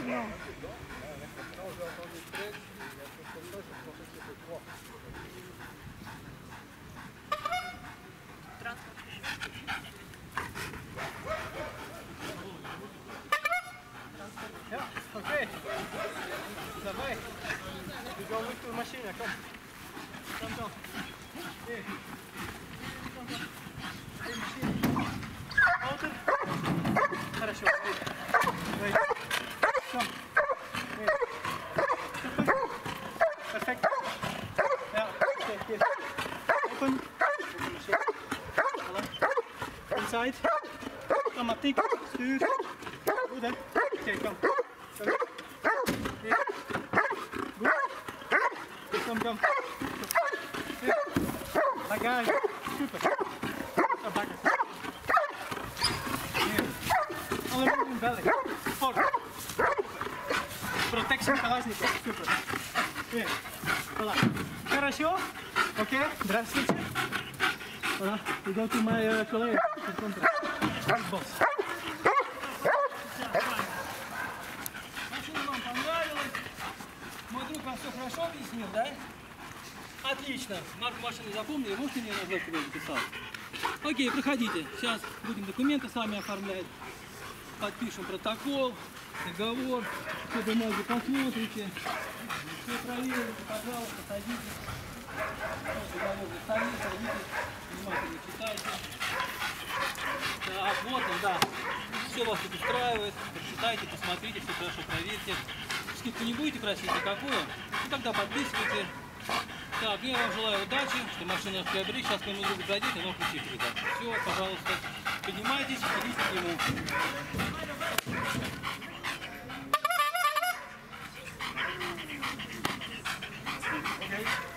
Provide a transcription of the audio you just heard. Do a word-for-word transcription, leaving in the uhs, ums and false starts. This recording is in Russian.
signal. Ja, oké. Okay. Daarbij. We gaan weer de machine, kom. Kom, kom. Hey. Kom, kom. Hey, machine. Ouder. Хорошо. Hey. Kom. Hey. Perfect. Ja, oké, okay, open. Voilà. Inside. Automatiek. Stuur. Goed, hè? Oké, okay, kom. Kom. Hier. Goed. Kom, kom. Hier. Bagage. Super. Zo, bakken. Hier. Aluminium belly. Sport. Protectie багажника. Super. Hier. Voilà. Хорошо? Oké, okay. Здравствуйте. Voilà. We go to my uh, colleague. Босс. Машина вам понравилась? Мой друг вам все хорошо объяснил, да? Отлично. Марку машины запомнили, можете мне назвать, куда я записал? Окей, проходите. Сейчас будем документы сами оформлять. Подпишем протокол, договор. Все бумаги посмотрите. Все проверите, пожалуйста, садитесь. Договор на столе, садитесь. Внимательно читайте. Так, вот он, да. Все вас тут устраивает. Прочитайте, посмотрите, все хорошо проверьте. Скидку не будете просить никакую? Ну тогда подписывайте. Так, я вам желаю удачи, что машина в приобрели. Сейчас к моему другу зайдете, оно ключи передаст. Все, пожалуйста, поднимайтесь, идите к нему. Okay.